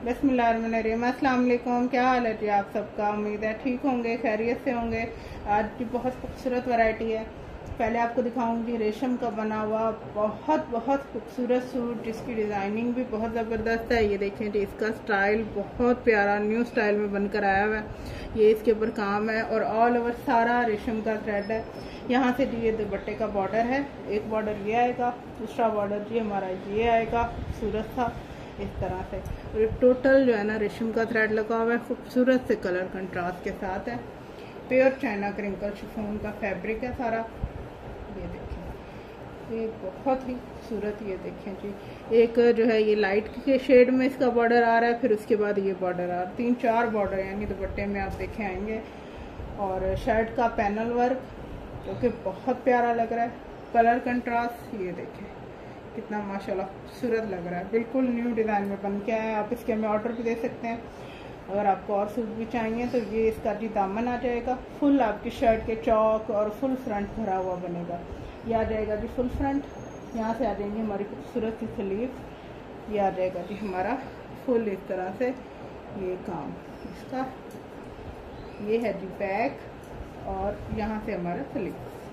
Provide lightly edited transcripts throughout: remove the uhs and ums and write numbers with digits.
बिस्मिल्लाहिर्रहमानिर्रहीम। अस्सलाम वालेकुम। क्या हाल है जी आप सबका? उम्मीद है ठीक होंगे, खैरियत से होंगे। आज की बहुत खूबसूरत वैरायटी है। पहले आपको दिखाऊंगी रेशम का बना हुआ बहुत खूबसूरत सूट, जिसकी डिज़ाइनिंग भी बहुत ज़बरदस्त है। ये देखें जी, इसका स्टाइल बहुत प्यारा न्यू स्टाइल में बनकर आया हुआ है। ये इसके ऊपर काम है और ऑल ओवर सारा रेशम का थ्रेड है। यहाँ से जी ये दुपट्टे का बॉर्डर है, एक बॉर्डर ये आएगा, दूसरा बॉर्डर जी हमारा ये आएगा खूबसूरत सा इस तरह से। और ये टोटल जो है ना रेशम का थ्रेड लगा हुआ है, खूबसूरत से कलर कंट्रास्ट के साथ है। प्योर चाइना क्रिंकल शिफॉन का फैब्रिक है सारा। ये देखें, ये बहुत ही खूबसूरत। ये देखें जी, एक जो है ये लाइट के शेड में इसका बॉर्डर आ रहा है, फिर उसके बाद ये बॉर्डर आ रहा है, 3-4 बॉर्डर यानी दुपट्टे में आप देखे आएंगे। और शर्ट का पैनल वर्क जो कि बहुत प्यारा लग रहा है, कलर कंट्रास्ट ये देखें कितना माशाल्लाह खूबसूरत लग रहा है। बिल्कुल न्यू डिज़ाइन में बन के आया है। आप इसके हमें ऑर्डर भी दे सकते हैं। अगर आपको और सूट भी चाहिए तो ये इसका जी दामन आ जाएगा, फुल आपकी शर्ट के चौक और फुल फ्रंट भरा हुआ बनेगा। ये आ जाएगा जी फुल फ्रंट। यहाँ से आ जाएंगी हमारी खूबसूरत सी स्लीव। ये आ जाएगा जी हमारा फुल इस तरह से ये काम इसका। ये है जी बैक और यहाँ से हमारा स्लीव।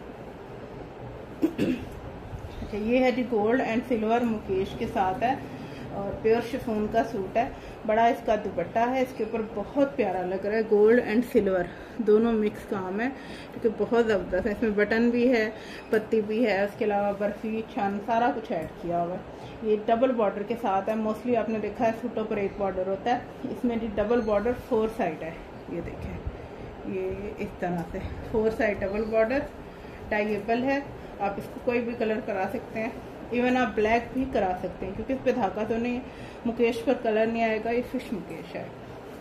अच्छा, ये है जी गोल्ड एंड सिल्वर मुकेश के साथ है और प्योर शिफॉन का सूट है। बड़ा इसका दुपट्टा है, इसके ऊपर बहुत प्यारा लग रहा है। गोल्ड एंड सिल्वर दोनों मिक्स काम है क्योंकि बहुत ज़बरदस्त है। इसमें बटन भी है, पत्ती भी है, उसके अलावा बर्फी छन सारा कुछ ऐड किया हुआ है। ये डबल बॉर्डर के साथ है। मोस्टली आपने देखा है सूटों पर एक बॉर्डर होता है, इसमें जी डबल बॉर्डर 4 साइड है। ये देखें, ये इस तरह से 4 साइड डबल बॉर्डर टाइएबल है। आप इसको कोई भी कलर करा सकते हैं, इवन आप ब्लैक भी करा सकते हैं क्योंकि इस पे धागा तो नहीं, मुकेश पर कलर नहीं आएगा। ये फिश मुकेश है।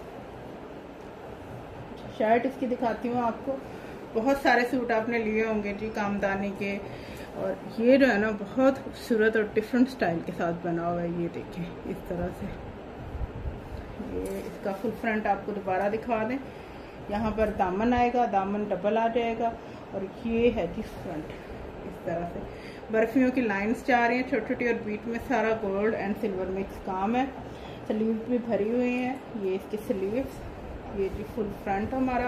शर्ट इसकी दिखाती हूँ आपको। बहुत सारे सूट आपने लिए होंगे जी कामदानी के, और ये जो है ना बहुत खूबसूरत और डिफरेंट स्टाइल के साथ बना हुआ है। ये देखें इस तरह से। ये इसका फुल फ्रंट आपको दोबारा दिखा दें। यहाँ पर दामन आएगा, दामन डबल आ जाएगा और ये है जी फ्रंट इस तरह से। बर्फियों की लाइंस जा रही हैं छोटी छोटी और बीच में सारा गोल्ड एंड सिल्वर मिक्स काम है। स्लीव्स भी भरी हुई हैं। ये इसकी स्लीव्स, ये जी फुल फ्रंट हमारा।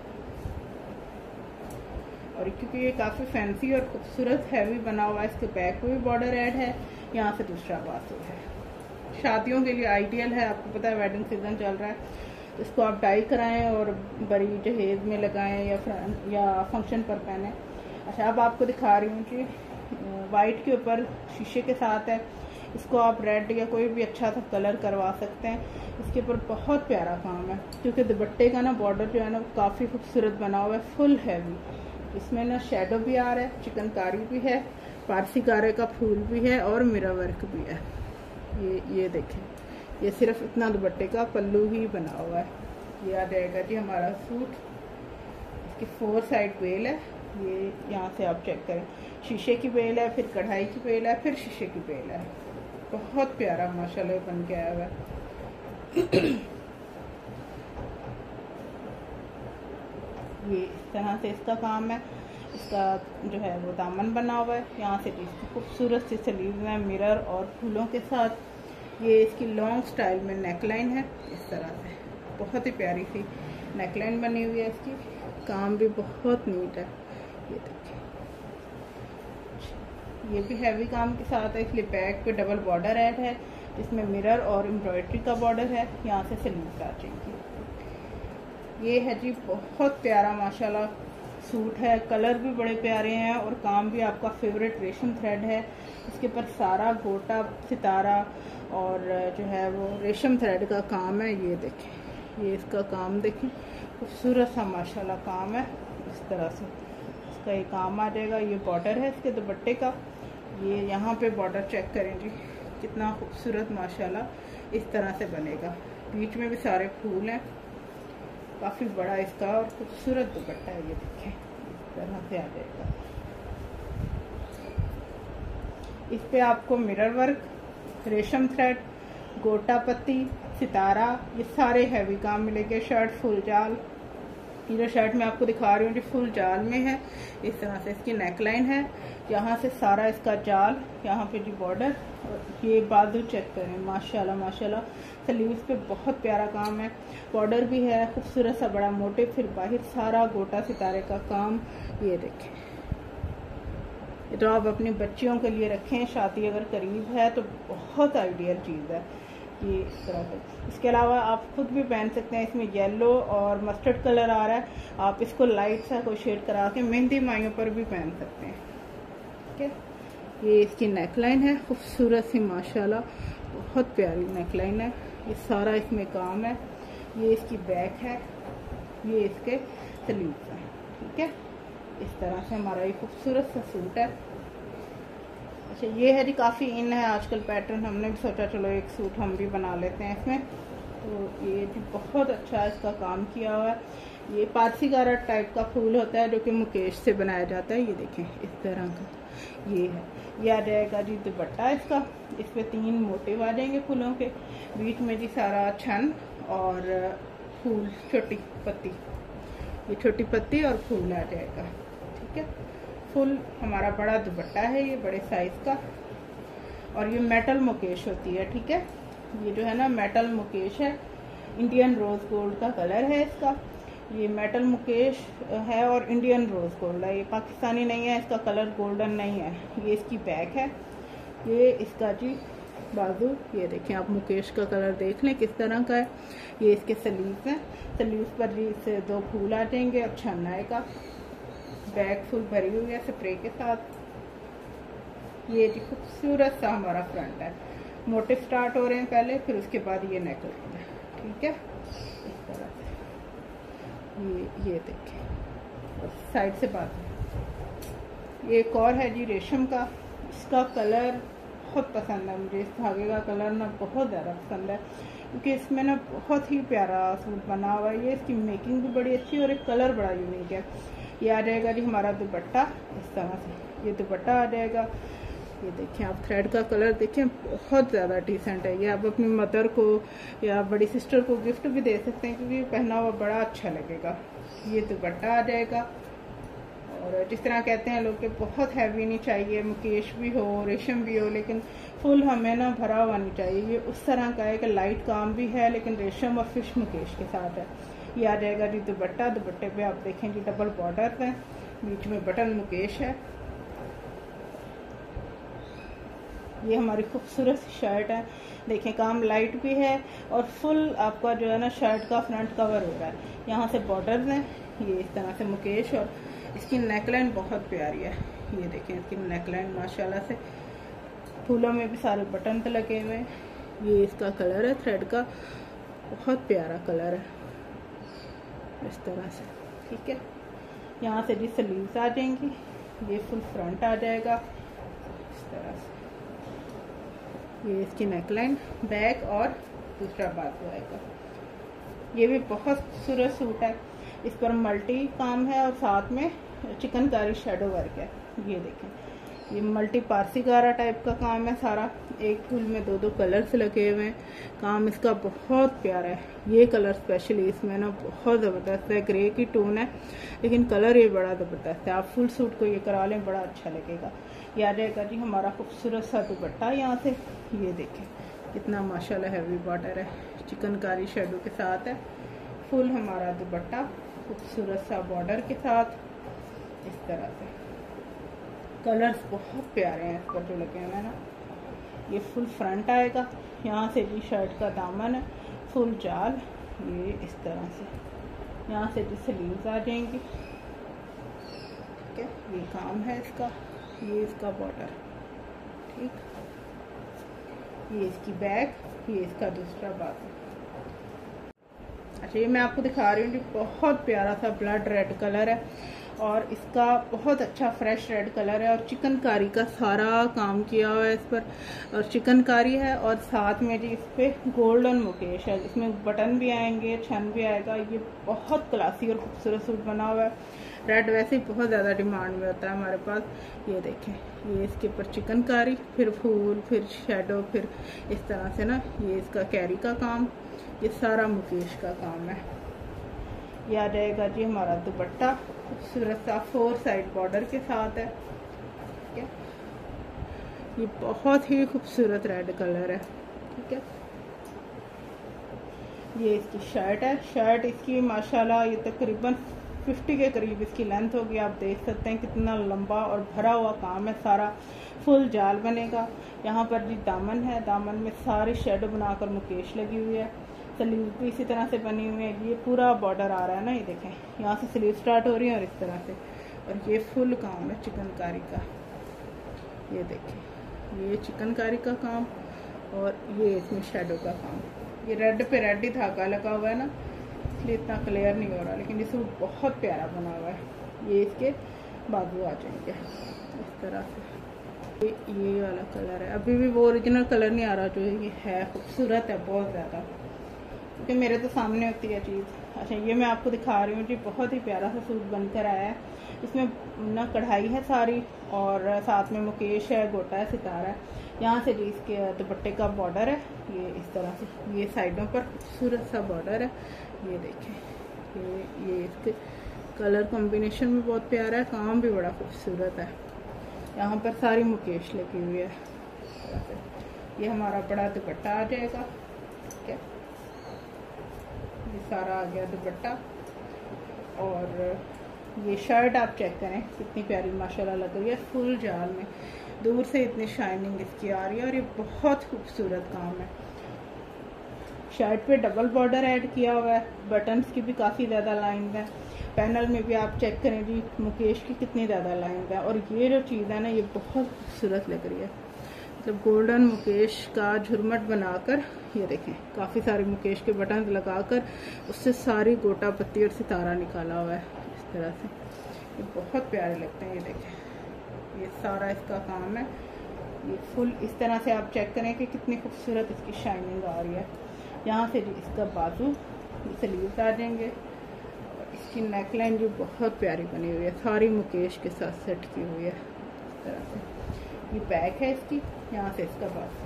और क्योंकि ये काफ़ी फैंसी और खूबसूरत हैवी बना हुआ है, इसके बैक पे भी बॉर्डर ऐड है। यहाँ से दूसरा बाजू है। शादियों के लिए आइडियल है। आपको पता है वेडिंग सीजन चल रहा है, तो इसको आप डाई कराएं और बड़ी जहेज में लगाएं या फंक्शन पर पहने। अच्छा, अब आपको दिखा रही हूँ कि वाइट के ऊपर शीशे के साथ है। इसको आप रेड या कोई भी अच्छा सा कलर करवा सकते हैं। इसके ऊपर बहुत प्यारा काम है क्योंकि दुपट्टे का ना बॉर्डर जो है ना काफ़ी खूबसूरत बना हुआ है, फुल हैवी। इसमें ना शेडो भी आ रहा है, चिकनकारी भी है, पारसी कारे का फूल भी है और मिरर वर्क भी है। ये देखें, ये सिर्फ इतना दुपट्टे का पल्लू ही बना हुआ है। ये आ जाएगा जी हमारा सूट। इसकी 4 साइड बेल है। ये यहाँ से आप चेक करें, शीशे की बेल है, फिर कढ़ाई की बेल है, फिर शीशे की बेल है। बहुत प्यारा माशाल्लाह बन के आया हुआ है। ये इस तरह से इसका काम है। इसका जो है वो दामन बना हुआ है। यहाँ से इसकी खूबसूरत सी स्लीव है मिरर और फूलों के साथ। ये इसकी लॉन्ग स्टाइल में नेकलाइन है इस तरह से। बहुत ही प्यारी सी नेकलाइन बनी हुई है इसकी। काम भी बहुत नीट है। ये देखिए, ये भी हैवी काम के साथ है, इसलिए बैक पे डबल बॉर्डर ऐड है जिसमें मिरर और एम्ब्रॉयडरी का बॉर्डर है। यहाँ से स्लीव्स आ जाएंगी। ये है जी बहुत प्यारा माशाल्लाह सूट है। कलर भी बड़े प्यारे हैं और काम भी आपका फेवरेट रेशम थ्रेड है। इसके ऊपर सारा गोटा सितारा और जो है वो रेशम थ्रेड का काम है। ये देखें, ये इसका काम देखें, खूबसूरत सा माशाल्लाह काम है इस तरह से। इसका ये काम आ जाएगा। ये बॉर्डर है इसके दुपट्टे का। ये यहाँ पे बॉर्डर चेक करें जी, कितना खूबसूरत माशाल्लाह इस तरह से बनेगा। बीच में भी सारे फूल हैं, काफ़ी बड़ा इसका और खूबसूरत दुपट्टा है। ये देखें इस तरह से आ जाएगा। इस पे आपको मिरर वर्क, रेशम थ्रेड, गोटा पत्ती, सितारा, ये सारे हैवी काम मिलेंगे। शर्ट फुल जाल, ये जो शर्ट मैं आपको दिखा रही हूँ जी फुल जाल में है। इस तरह से इसकी नेकलाइन है, यहाँ से सारा इसका जाल, यहाँ पे जी बॉर्डर, और ये बाजू चेक करें, माशाल्लाह माशाल्लाह। स्लीव्स पे बहुत प्यारा काम है, बॉर्डर भी है खूबसूरत सा बड़ा मोटे, फिर बाहर सारा गोटा सितारे का काम। ये देखें, तो आप अपनी बच्चियों के लिए रखें, शादी अगर करीब है तो बहुत आइडियल चीज़ है ये इस तरह से। इसके अलावा आप खुद भी पहन सकते हैं, इसमें येलो और मस्टर्ड कलर आ रहा है, आप इसको लाइट सा कोई शेड करा के मेहंदी माइयों पर भी पहन सकते हैं। ठीक है, ये इसकी नेकलाइन है खूबसूरत सी माशाल्लाह, बहुत प्यारी नेकलाइन है, ये सारा इसमें काम है। ये इसकी बैक है, ये इसके स्लीव्स हैं। ठीक है, इस तरह से हमारा ये खूबसूरत सा सूट है। अच्छा, ये है जी काफ़ी इन है आजकल पैटर्न, हमने भी सोचा चलो एक सूट हम भी बना लेते हैं इसमें। तो ये जी बहुत अच्छा इसका काम किया हुआ है। ये पारसी गारा टाइप का फूल होता है जो कि मुकेश से बनाया जाता है। ये देखें इस तरह का ये है, ये आ जाएगा जी दुपट्टा इसका। इस पर 3 मोटिव आ जाएंगे फूलों के, बीच में जी सारा छन और फूल, छोटी पत्ती, ये छोटी पत्ती और फूल आ जाएगा। ठीक है, फुल हमारा बड़ा दुपट्टा है, ये बड़े साइज का, और ये मेटल मुकेश होती है। ठीक है, ये जो है ना मेटल मुकेश है, इंडियन रोज गोल्ड का कलर है इसका। ये मेटल मुकेश है और इंडियन रोज गोल्ड है, ये पाकिस्तानी नहीं है, इसका कलर गोल्डन नहीं है। ये इसकी बैक है, ये इसका जी बाजू, ये देखें आप मुकेश का कलर देख लें किस तरह का है। ये इसके स्लीव्स हैं, स्लीव्स पर जी इससे 2 फूल आ जाएंगे और छन आएगा। बैक फुल भरी हुई है स्प्रे के साथ। ये जी खूबसूरत सा हमारा फ्रंट है, मोटिव स्टार्ट हो रहे हैं पहले, फिर उसके बाद ये नेकलाइन है। ठीक है, इस तरह से ये देखें साइड से बात। ये एक और है जी रेशम का, इसका कलर बहुत पसंद है मुझे, इस धागे का कलर ना बहुत ज़्यादा पसंद है, क्योंकि इसमें ना बहुत ही प्यारा सूट बना हुआ है। ये इसकी मेकिंग भी बड़ी अच्छी है और एक कलर बड़ा यूनिक है। ये आ जाएगा जी हमारा दुपट्टा, इस तरह से ये दुपट्टा आ जाएगा। ये देखें आप थ्रेड का कलर देखें, बहुत ज़्यादा डिसेंट है। ये आप अपनी मदर को या बड़ी सिस्टर को गिफ्ट भी दे सकते हैं, क्योंकि पहना हुआ बड़ा अच्छा लगेगा। ये दुपट्टा आ जाएगा, और जिस तरह कहते हैं लोग कि बहुत हैवी नहीं चाहिए, मुकेश भी हो रेशम भी हो, लेकिन फुल हमें ना भरा हुआ नहीं चाहिए। ये उस तरह का है कि लाइट काम भी है लेकिन रेशम और फिश मुकेश के साथ है। ये आ जाएगा जी दुपट्टा, दुपट्टे पे आप देखें जी डबल बॉर्डर है, बीच में बटन मुकेश है। ये हमारी खूबसूरत सी शर्ट है, देखें काम लाइट भी है और फुल आपका जो है ना शर्ट का फ्रंट कवर हो रहा है। यहाँ से बॉर्डर्स हैं, ये इस तरह से मुकेश, और इसकी नेकलाइन बहुत प्यारी है। ये देखें इसकी नेकलाइन माशाल्लाह से, फूलों में भी सारे बटन पे लगे हुए हैं। ये इसका कलर है थ्रेड का, बहुत प्यारा कलर है इस तरह से। ठीक है, यहाँ से भी स्लीव्स आ जाएंगी, ये फुल फ्रंट आ जाएगा इस तरह से। ये इसकी नेकलाइन, बैक और दूसरा बाजू आएगा। ये भी बहुत खूबसूरत सूट है, इस पर मल्टी काम है और साथ में चिकनकारी शेडो वर्क है। ये देखें, ये मल्टी पारसी गारा टाइप का काम है सारा, एक फूल में 2-2 कलर्स लगे हुए हैं। काम इसका बहुत प्यारा है, ये कलर स्पेशली इसमें ना बहुत ज़बरदस्त है, ग्रे की टोन है लेकिन कलर ये बड़ा ज़बरदस्त है। आप फुल सूट को ये करा लें, बड़ा अच्छा लगेगा। ये आ जाएगा जी हमारा खूबसूरत सा दुपट्टा, यहाँ से ये देखें कितना माशाल्लाह हैवी बॉर्डर है, चिकनकारी शेडो के साथ है। फुल हमारा दुपट्टा खूबसूरत सा बॉर्डर के साथ इस तरह से। कलर्स बहुत प्यारे हैं इस पर जो लगे हुए हैं ना। ये फुल फ्रंट आएगा, यहाँ से जी शर्ट का दामन है, फुल जाल, ये इस तरह से। यहाँ से जी स्लीव्स आ जाएंगी। ठीक है, ये काम है इसका, ये इसका बॉर्डर। ठीक, ये इसकी बैक, ये इसका दूसरा बाजू। अच्छा, ये मैं आपको दिखा रही हूँ जी, बहुत प्यारा सा ब्लड रेड कलर है और इसका बहुत अच्छा फ्रेश रेड कलर है और चिकनकारी का सारा काम किया हुआ है इस पर, और चिकनकारी है और साथ में जी इस पर गोल्डन मुकेश है, इसमें बटन भी आएंगे, छन भी आएगा। ये बहुत क्लासी और खूबसूरत सूट बना हुआ है। रेड वैसे ही बहुत ज़्यादा डिमांड में होता है हमारे पास। ये देखें, ये इसके ऊपर चिकनकारी, फिर फूल, फिर शेडो, फिर इस तरह से ना ये इसका कैरी का काम, ये सारा मुकेश का काम है। ये आ जाएगा जी हमारा दुपट्टा, खूबसूरत सा 4 साइड बॉर्डर के साथ है। ठीक है, ये बहुत ही खूबसूरत रेड कलर है। ठीक है, ये इसकी शर्ट है। शर्ट इसकी माशाल्लाह ये तकरीबन 50 के करीब इसकी लेंथ होगी। आप देख सकते हैं कितना लंबा और भरा हुआ काम है, सारा फुल जाल बनेगा। यहाँ पर जी दामन है, दामन में सारी शेडो बनाकर मुकेश लगी हुई है। स्लीव भी इसी तरह से बनी हुई है। ये पूरा बॉर्डर आ रहा है ना, ये देखें यहाँ से स्लीव स्टार्ट हो रही है और इस तरह से, और ये फुल काम है चिकनकारी का। ये देखें, ये चिकनकारी का काम और ये इसमें शेडो का काम। ये रेड पे रेड ही धागा लगा हुआ है ना, इसलिए इतना क्लियर नहीं हो रहा, लेकिन ये सूट बहुत प्यारा बना हुआ है। ये इसके बाजू आ जाएंगे इस तरह से। ये वाला कलर है, अभी भी वो ओरिजिनल कलर नहीं आ रहा जो ये है, खूबसूरत है बहुत ज़्यादा, क्योंकि मेरे तो सामने होती है चीज़। अच्छा, ये मैं आपको दिखा रही हूँ जी, बहुत ही प्यारा सा सूट बनकर आया है। इसमें ना कढ़ाई है सारी, और साथ में मुकेश है, गोटा है, सितारा है। यहाँ से जी इसके दुपट्टे का बॉर्डर है, ये इस तरह से, ये साइडों पर खूबसूरत सा बॉर्डर है। ये देखें, ये इसके कलर कॉम्बिनेशन भी बहुत प्यारा है, काम भी बड़ा खूबसूरत है। यहाँ पर सारी मुकेश लगी हुई है। ये हमारा बड़ा दुपट्टा आ जाएगा। ठीक है, ये सारा आ गया दुपट्टा। और ये शर्ट आप चेक करें कितनी प्यारी माशाल्लाह लग रही है, फुल जाल में, दूर से इतनी शाइनिंग इसकी आ रही है, और ये बहुत खूबसूरत काम है। शर्ट पे डबल बॉर्डर ऐड किया हुआ है, बटन्स की भी काफ़ी ज़्यादा लाइन है। पैनल में भी आप चेक करें जी, मुकेश की कितनी ज़्यादा लाइन है। और ये जो चीज़ है ना, ये बहुत खूबसूरत लग रही है, मतलब गोल्डन मुकेश का झुरमट बनाकर, ये देखें काफ़ी सारे मुकेश के बटन लगाकर उससे सारी गोटा पत्ती और सितारा निकाला हुआ है इस तरह से। ये बहुत प्यारे लगते हैं। ये देखें, ये सारा इसका काम है। ये फुल इस तरह से आप चेक करें कि कितनी खूबसूरत इसकी शाइनिंग आ रही है। यहाँ से जी इसका बाजू, स्लीव्स आ जाएंगे, और इसकी नेकलाइन जो बहुत प्यारी बनी हुई है, सारी मुकेश के साथ सेट की हुई है इस तरह से। ये बैक है इसकी, यहाँ से इसका बाजू।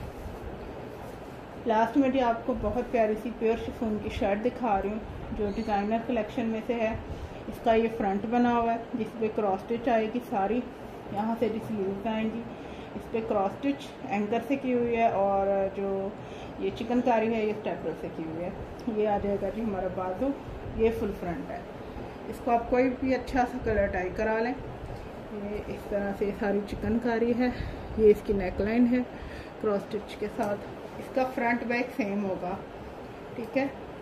लास्ट में जी आपको बहुत प्यारी सी प्योर शिफॉन की शर्ट दिखा रही हूँ, जो डिज़ाइनर कलेक्शन में से है। इसका ये फ्रंट बना हुआ है, जिस पे क्रॉस स्टिच आएगी सारी। यहाँ से जी स्लीव्स आएंगी, इस पर क्रॉस स्टिच एंकर से की हुई है, और जो ये चिकनकारी है ये स्टेपल से की हुई है। ये आ जाएगा जी हमारा बाजू, ये फुल फ्रंट है। इसको आप कोई भी अच्छा सा कलर टाई करा लें। ये इस तरह से सारी चिकनकारी है। ये इसकी नेकलाइन है क्रॉस स्टिच के साथ। इसका फ्रंट बैक सेम होगा। ठीक है,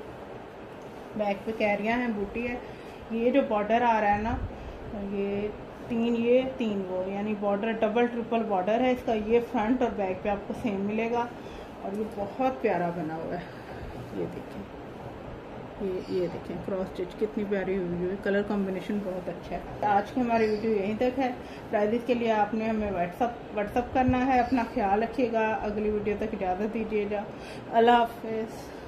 बैक पे कैरियाँ हैं, बूटी है। ये जो बॉर्डर आ रहा है ना, ये तीन वो, यानी बॉर्डर डबल ट्रिपल बॉर्डर है इसका। ये फ्रंट और बैक पे आपको सेम मिलेगा, और ये बहुत प्यारा बना हुआ है। ये देखें, ये देखें क्रॉस स्टिच कितनी प्यारी हुई है, कलर कॉम्बिनेशन बहुत अच्छा है। आज की हमारी वीडियो यहीं तक है। प्राइजेस के लिए आपने हमें व्हाट्सअप करना है। अपना ख्याल रखिएगा, अगली वीडियो तक इजाज़त दीजिएगा। अल्लाह हाफ़िज़।